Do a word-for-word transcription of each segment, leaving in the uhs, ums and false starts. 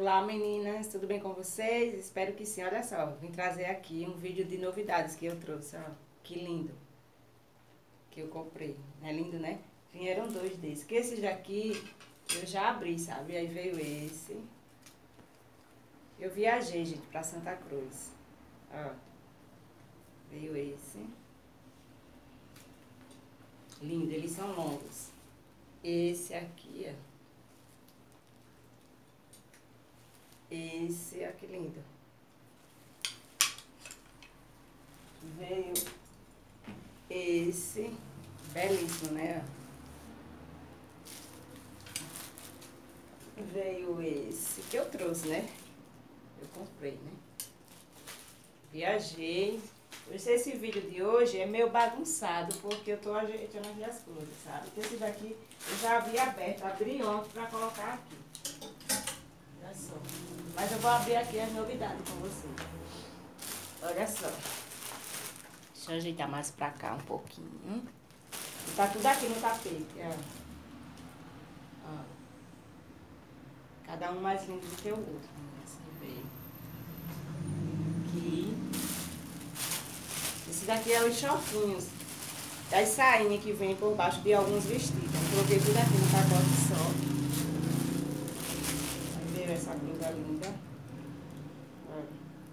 Olá meninas, tudo bem com vocês? Espero que sim. Olha só, vim trazer aqui um vídeo de novidades que eu trouxe, ó. Que lindo. Que eu comprei. É lindo, né? Vieram dois desses. Que esses daqui eu já abri, sabe? Aí veio esse. Eu viajei, gente, pra Santa Cruz. Ó. Veio esse. Lindo, eles são longos. Esse aqui, ó. Esse, ó, que lindo. Veio esse, belíssimo, né? Veio esse que eu trouxe, né? Eu comprei, né? Viajei. Esse vídeo de hoje é meio bagunçado, porque eu tô ajeitando aqui as coisas, sabe? Esse daqui eu já havia aberto, abri ontem pra colocar aqui. Olha só. Mas eu vou abrir aqui as novidades com vocês. Olha só. Deixa eu ajeitar mais pra cá um pouquinho. Tá tudo aqui no tapete, ó. Ó. Cada um mais lindo do que o outro. Esse veio. Aqui. Esse daqui é os chofinhos. Das sainhas que vem por baixo de alguns vestidos. Eu coloquei tudo aqui no pacote só. Aí veio essa blusa linda. Olha.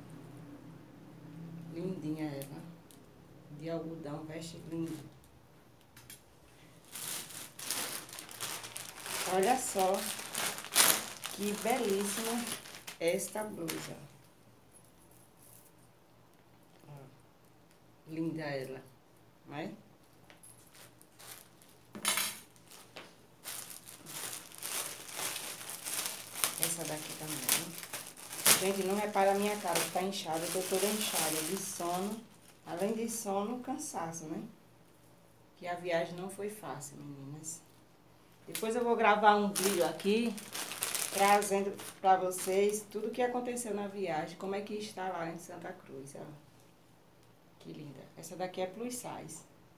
Lindinha ela. De algodão, veste lindo. Olha só que belíssima esta blusa. Ó, linda ela, não é? Essa daqui também. Gente, não repara a minha cara que tá inchada, eu tô toda inchada de sono. Além de sono, cansaço, né? Que a viagem não foi fácil, meninas. Depois eu vou gravar um vídeo aqui, trazendo pra vocês tudo o que aconteceu na viagem, como é que está lá em Santa Cruz, ó. Que linda. Essa daqui é plus size.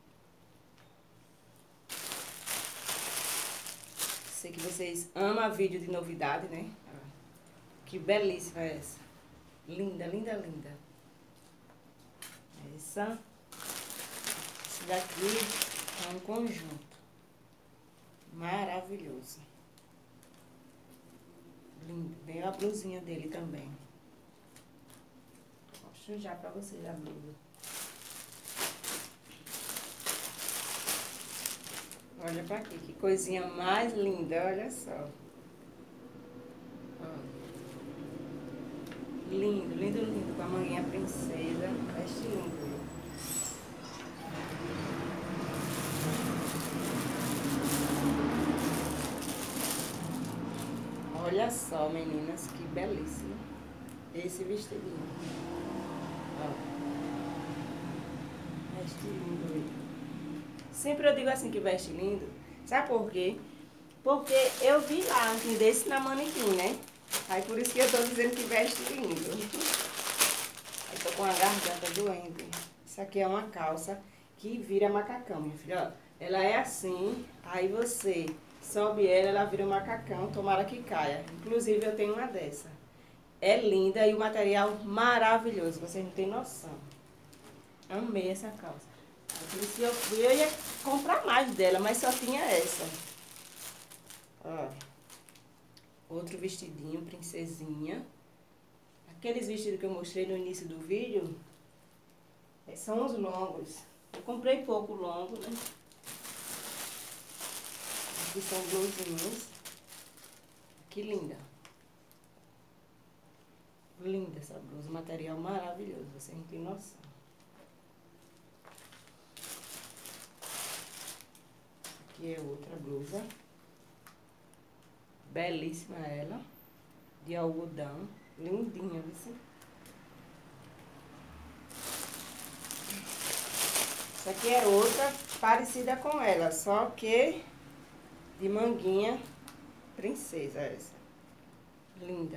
Sei que vocês amam vídeo de novidade, né? Ó. Que belíssima é essa. Linda, linda, linda. Essa. Esse daqui é um conjunto. Maravilhoso. Lindo. Veio a blusinha dele também. Mostro já pra vocês a blusa. Olha pra aqui, que coisinha mais linda, olha só. Ó. Lindo, lindo, lindo. Com a manguinha princesa. Veste lindo. Olha só, meninas, que belíssimo esse vestidinho. Ó. Veste lindo. Sempre eu digo assim que veste lindo. Sabe por quê? Porque eu vi lá um desse na manequim, né? Aí por isso que eu tô dizendo que veste lindo. Aí tô com a garganta doendo. Isso aqui é uma calça que vira macacão, minha filha. Ó, ela é assim, aí você sobe ela, ela vira um macacão, tomara que caia. Inclusive eu tenho uma dessa. É linda e o material maravilhoso, vocês não tem noção. Amei essa calça. Aí por isso que eu fui, eu ia comprar mais dela, mas só tinha essa. Ó. Outro vestidinho, princesinha. Aqueles vestidos que eu mostrei no início do vídeo, são os longos. Eu comprei pouco longo, né? Aqui são blusinhos. Que linda. Linda essa blusa, material maravilhoso, você não tem noção. Aqui é outra blusa. Belíssima ela. De algodão. Lindinha, viu? Essa aqui é outra parecida com ela, só que de manguinha princesa essa. Linda.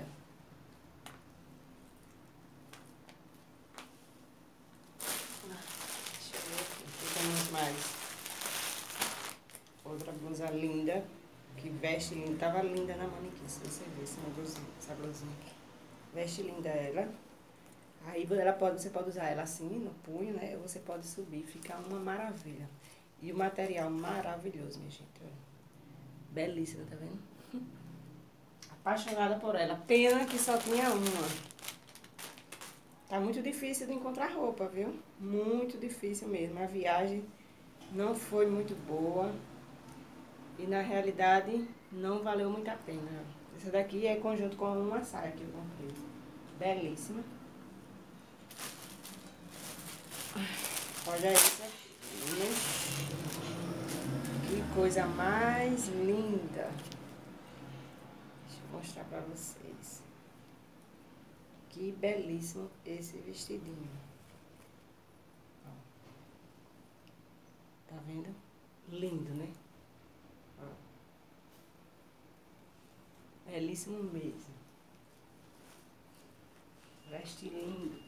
Deixa eu ver aqui. Aqui temos mais. Outra blusa linda, que veste Veste linda. Tava linda na manequim, se você ver essa blusinha, essa blusinha aqui. Veste linda ela. Aí ela pode, você pode usar ela assim, no punho, né? Ou você pode subir, fica uma maravilha. E o material maravilhoso, minha gente. Olha. Belíssima, tá vendo? Apaixonada por ela. Pena que só tinha uma. Tá muito difícil de encontrar roupa, viu? Muito difícil mesmo. A viagem não foi muito boa. E na realidade não valeu muito a pena. Essa daqui é conjunto com uma saia que eu comprei. Belíssima. Olha isso aqui. Que coisa mais linda. Deixa eu mostrar pra vocês. Que belíssimo esse vestidinho. Ó. Tá vendo? Lindo, né? Ó. Belíssimo mesmo. Veste lindo.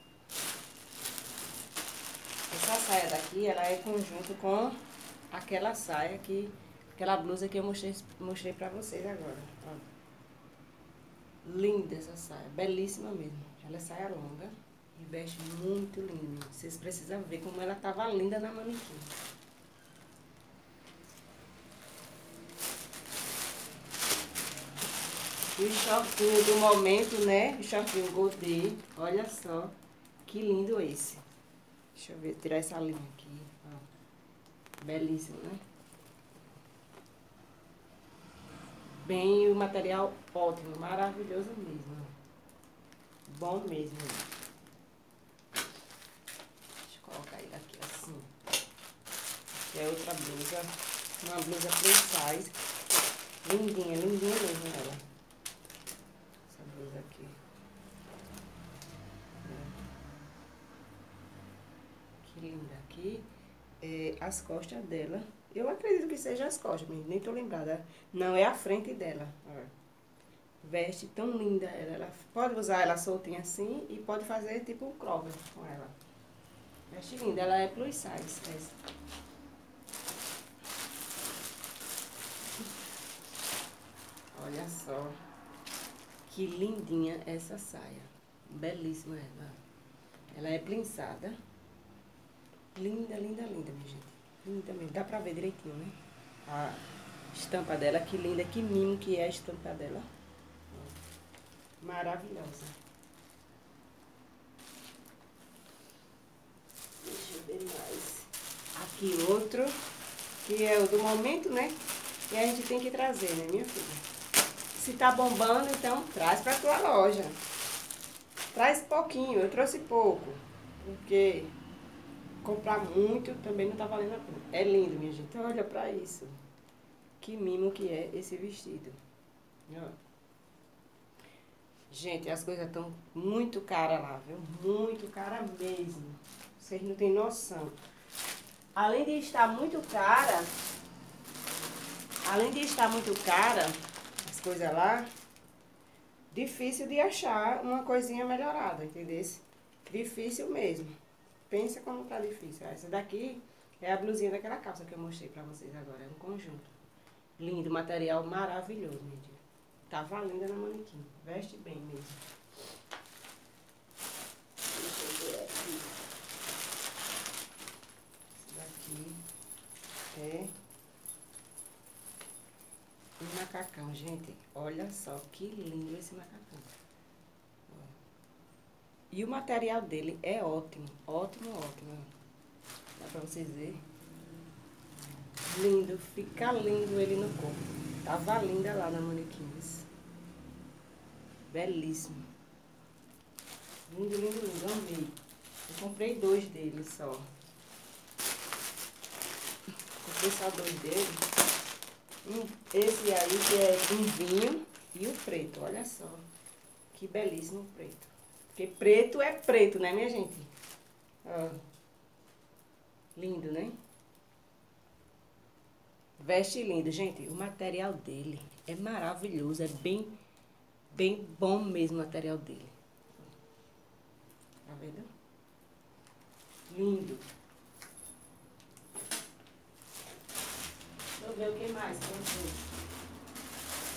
Essa saia daqui, ela é conjunto com aquela saia que... Aquela blusa que eu mostrei, mostrei pra vocês agora. Ó. Linda essa saia. Belíssima mesmo. Ela é saia longa e veste muito lindo. Vocês precisam ver como ela tava linda na manequim. E o shortinho do momento, né? O shortinho Godê. Olha só que lindo esse. Deixa eu ver, tirar essa linha aqui. Ó. Belíssimo, né? Bem, o material ótimo, maravilhoso mesmo. Bom mesmo. Deixa eu colocar ele aqui assim. Que é outra blusa. Uma blusa plus size. Lindinha, lindinha mesmo ela. Essa blusa aqui. Que linda aqui. É, as costas dela. Eu acredito que seja as costas, mas nem tô lembrada. Não, é a frente dela. Ó. Veste tão linda ela. Ela pode usar ela soltinha assim e pode fazer tipo um crop com ela. Veste linda. Ela é plus size. Essa. Olha só. Que lindinha essa saia. Belíssima ela. Ela é plinçada. Linda, linda, linda, minha gente. Linda mesmo. Dá pra ver direitinho, né? A estampa dela. Que linda, que mimo que é a estampa dela. Maravilhosa. Deixa eu ver mais. Aqui outro, que é o do momento, né? E a gente tem que trazer, né, minha filha? Se tá bombando, então traz pra tua loja. Traz pouquinho, eu trouxe pouco. Porque comprar muito também não tá valendo a pena. É lindo, minha gente. Olha pra isso. Que mimo que é esse vestido. Ó. Gente, as coisas estão muito caras lá, viu? Muito cara mesmo. Vocês não têm noção. Além de estar muito cara, além de estar muito cara, as coisas lá, difícil de achar uma coisinha melhorada, entendeu? Difícil mesmo. Pensa como tá difícil. Essa daqui é a blusinha daquela calça que eu mostrei pra vocês agora. É um conjunto. Lindo, material maravilhoso, minha gente. Tava linda na manequim. Veste bem mesmo. Deixa eu ver aqui. Esse daqui é um macacão, gente. Olha só que lindo esse macacão. E o material dele é ótimo. Ótimo, ótimo. Dá pra vocês verem. Lindo. Fica lindo ele no corpo. Tava linda lá na manequim. Belíssimo. Lindo, lindo, lindo. Amei. Eu comprei dois deles só. Comprei só dois deles. Um, esse aí que é um vinho e o preto. Olha só. Que belíssimo preto. Porque preto é preto, né, minha gente? Ó. Lindo, né? Veste lindo, gente. O material dele é maravilhoso. É bem... Bem bom mesmo o material dele. Tá vendo? Lindo. Deixa eu ver o que mais pra vocês.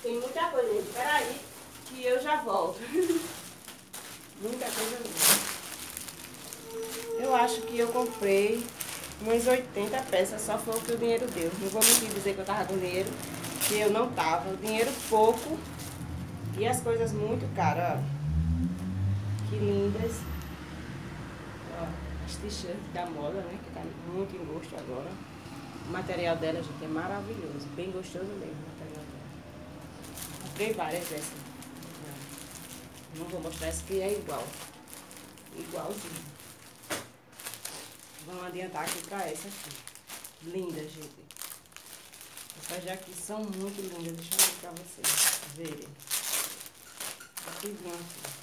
Tem muita coisa, gente. Peraí, que eu já volto. Muita coisa mesmo. Eu acho que eu comprei umas oitenta peças, só foi o que o dinheiro deu. Não vou mentir dizer que eu tava com dinheiro, que eu não tava. O dinheiro pouco e as coisas muito caras, ó. Que lindas. Ó, as t-shirts da moda, né? Que tá muito em gosto agora. O material dela, gente, é maravilhoso. Bem gostoso mesmo o material dela. Comprei várias dessas. Não, não vou mostrar essa que é igual. Igualzinho. Vamos adiantar aqui pra essa aqui. Linda, gente. Essas daqui são muito lindas. Deixa eu ver pra vocês verem. Aqui vem aqui.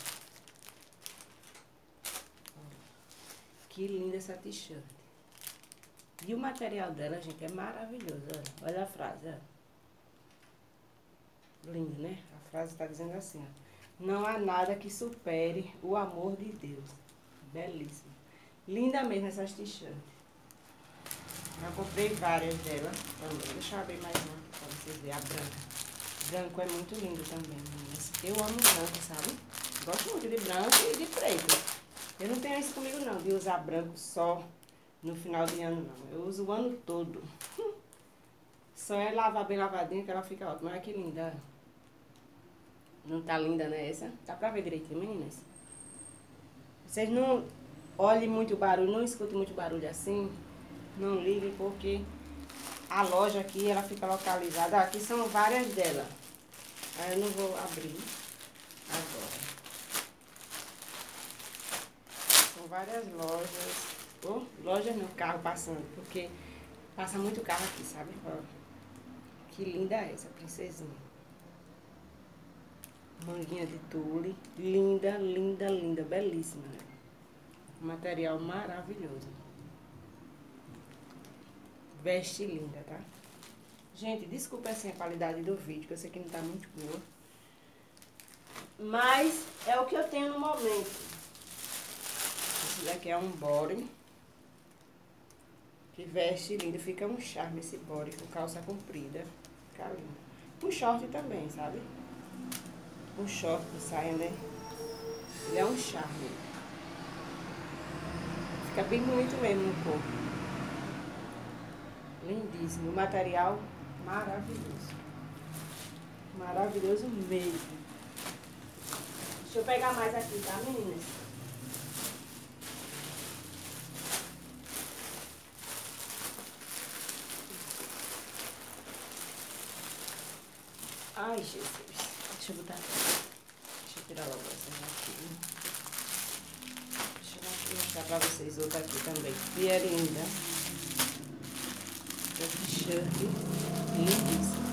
Que linda essa t-shirt. E o material dela, gente, é maravilhoso. Olha, olha a frase, ó. Lindo, né? A frase tá dizendo assim, ó. Não há nada que supere o amor de Deus. Belíssimo. Linda mesmo essas t-shirts. Já comprei várias delas também. Deixa eu abrir mais uma aqui pra vocês verem. A branca. Branco é muito lindo também, meninas. Eu amo branco, sabe? Gosto muito de branco e de preto. Eu não tenho isso comigo não, de usar branco só no final de ano não. Eu uso o ano todo. Só é lavar bem lavadinha que ela fica ótima. Olha que linda. Não tá linda, né, essa? Dá pra ver direitinho, meninas? Vocês não olhem muito barulho, não escutem muito barulho assim. Não liguem, porque a loja aqui, ela fica localizada. Aqui são várias delas. Aí eu não vou abrir agora. São várias lojas. Oh, lojas no carro passando, porque passa muito carro aqui, sabe? Ó, que linda é essa princesinha. Manguinha de tule. Linda, linda, linda. Belíssima, né? Material maravilhoso. Veste linda, tá? Gente, desculpa assim a qualidade do vídeo, que eu sei que não tá muito boa. Mas é o que eu tenho no momento. Esse daqui é um body. Que veste lindo. Fica um charme esse body com calça comprida. Fica lindo. Um short também, sabe? Um short que saia, né? Ele é um charme. Fica bem bonito mesmo no corpo. Lindíssimo. O material maravilhoso. Maravilhoso mesmo. Deixa eu pegar mais aqui, tá, meninas? Ai, Jesus. Deixa eu botar aqui. Deixa eu tirar logo essa aqui. Deixa eu mostrar pra vocês outra aqui também. Que é linda. Essa t-shirt lindíssima.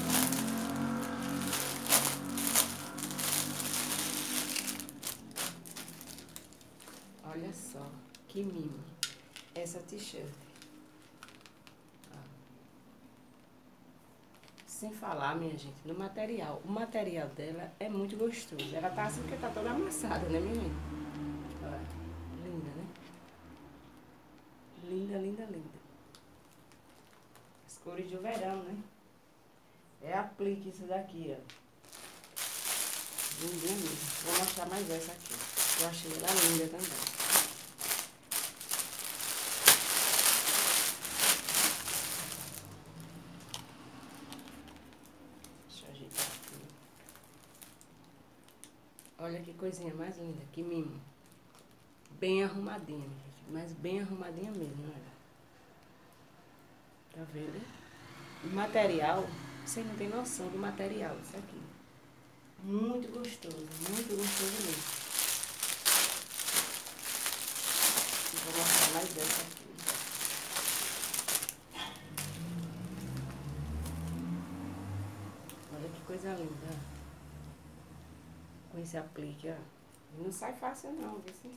Olha só, que mimo. Essa t-shirt. Sem falar, minha gente, no material. O material dela é muito gostoso. Ela tá assim porque tá toda amassada, né, menina? Olha, linda, né? Linda, linda, linda. As cores do verão, né? É aplique isso daqui, ó. Linda mesmo. Vou mostrar mais essa aqui. Eu achei ela linda também. Olha que coisinha mais linda, que mimo. Bem arrumadinha, gente. Mas bem arrumadinha mesmo, olha. Tá vendo? O material, vocês não tem noção do material, isso aqui. Muito gostoso, muito gostoso mesmo. Eu vou mostrar mais dessa aqui. Olha que coisa linda. Com esse aplique, ó. Não sai fácil não, viu?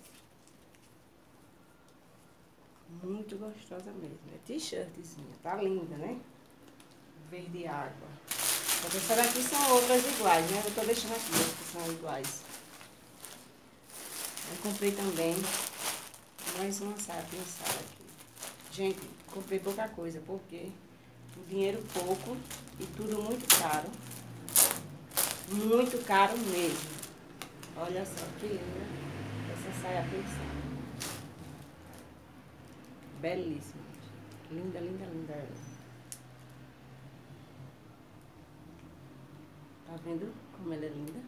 Muito gostosa mesmo. É t-shirtzinha, tá linda, né? Verde água. Essa daqui são outras iguais, né? Eu tô deixando aqui, as que são iguais. Eu comprei também mais uma saia pinçada aqui. Gente, comprei pouca coisa, porque o dinheiro pouco e tudo muito caro. Muito caro mesmo. Olha só que linda essa saia pensada. Belíssima. Linda, linda, linda ela. Tá vendo como ela é linda?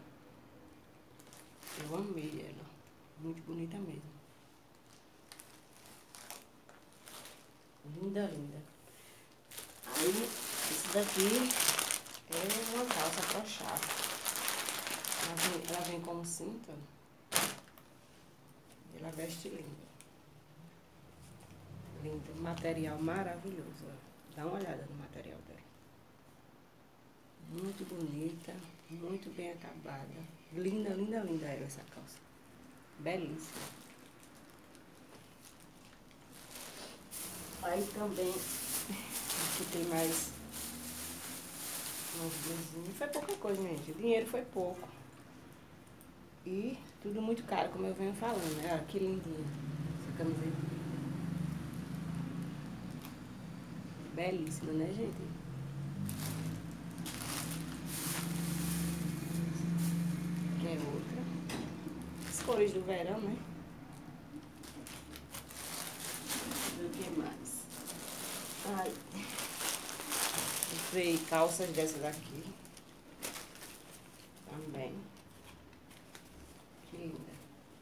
Eu amei ela. Muito bonita mesmo. Linda, linda. Aí, isso daqui é uma calça crochada. Ela vem, ela vem com um cinto. Ela veste linda. Lindo. Material maravilhoso. Ó. Dá uma olhada no material dela. Muito bonita. Muito bem acabada. Linda, linda, linda ela, essa calça. Belíssima. Aí também, aqui tem mais umas blusinhas. Foi pouca coisa, gente. O dinheiro foi pouco. E tudo muito caro, como eu venho falando, né? Olha que lindinha essa camiseta. Belíssima, né, gente? Aqui é outra. As cores do verão, né? O que mais? Ai. Comprei calças dessas aqui. Também. Que linda.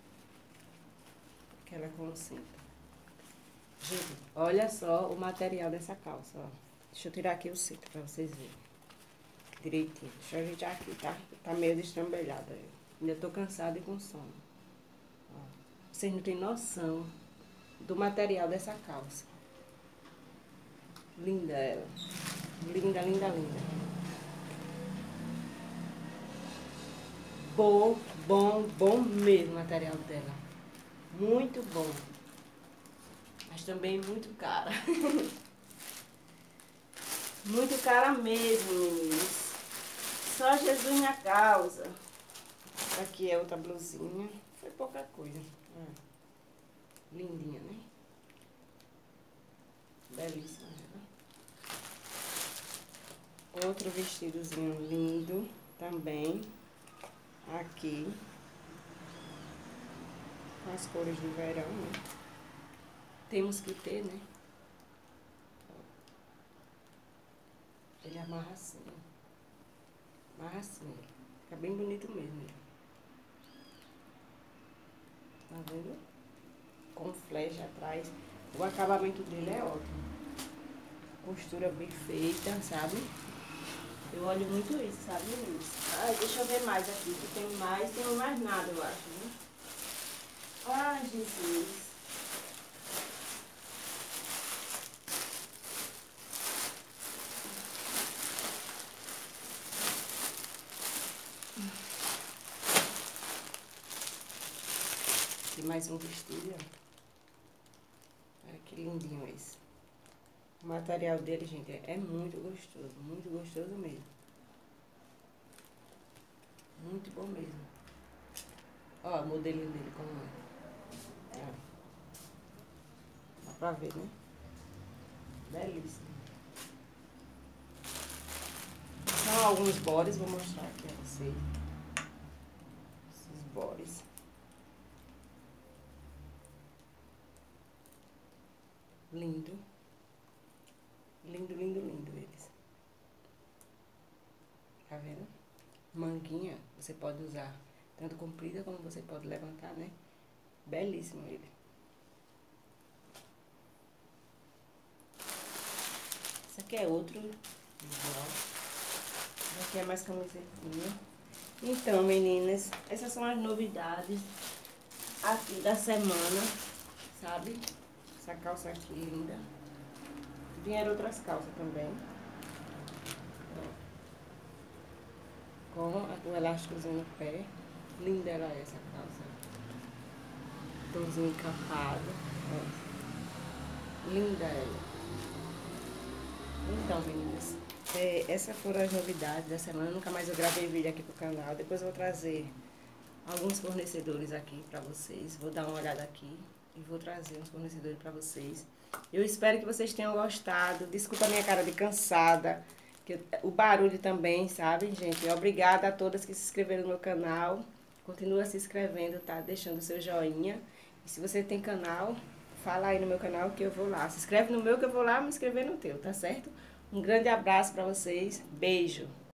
Aquela com cinta. Gente, olha só o material dessa calça, ó. Deixa eu tirar aqui o cinto pra vocês verem. Direitinho. Deixa eu ajeitar aqui, tá? Tá meio destrambelhado aí. Ainda tô cansada e com sono. Ó. Vocês não têm noção do material dessa calça. Linda ela. Linda, linda, linda. Bom, bom, bom mesmo o material dela. Muito bom. Mas também muito cara. Muito cara mesmo, meninos. Só Jesus na causa. Aqui é outra blusinha. Foi pouca coisa. Ah, lindinha, né? Belíssima. Outro vestidozinho lindo também. Aqui. Com as cores do verão, né? Temos que ter, né? Ele amarra assim. Amarra assim. Fica bem bonito mesmo. Tá vendo? Com flecha atrás. O acabamento dele é ótimo. Costura bem feita, sabe? Eu olho muito isso, sabe, meninos? Ai, deixa eu ver mais aqui, que tem mais, tem mais nada, eu acho, né? Ai, Jesus. Tem mais um vestido, ó. Olha que lindinho esse. O material dele, gente, é muito gostoso, muito gostoso mesmo. Muito bom mesmo. Ó, o modelinho dele como é. Ó. Dá pra ver, né? Belíssimo. São alguns bodies, vou mostrar aqui a vocês. Esses bodies. Lindo. Lindo, lindo, lindo eles. Tá vendo? Manguinha, você pode usar tanto comprida como você pode levantar, né? Belíssimo ele. Esse aqui é outro igual. Esse aqui é mais camisetinha. Então, meninas, essas são as novidades aqui da semana, sabe? Essa calça aqui linda. Vieram outras calças também. Com o elásticozinho no pé. Linda ela é essa calça. Tomzinho encapado. Ó. Linda ela. Então, meninas, é, essas foram as novidades da semana. Nunca mais eu gravei vídeo aqui pro canal. Depois eu vou trazer alguns fornecedores aqui pra vocês. Vou dar uma olhada aqui e vou trazer uns fornecedores pra vocês. Eu espero que vocês tenham gostado. Desculpa a minha cara de cansada, Que o barulho também, sabe, gente? Obrigada a todas que se inscreveram no meu canal. Continua se inscrevendo, tá? Deixando o seu joinha. E se você tem canal, fala aí no meu canal que eu vou lá. Se inscreve no meu que eu vou lá me inscrever no teu, tá certo? Um grande abraço pra vocês. Beijo!